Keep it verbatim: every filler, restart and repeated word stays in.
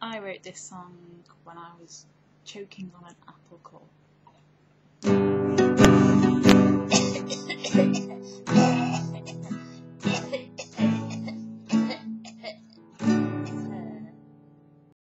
I wrote this song when I was choking on an apple core.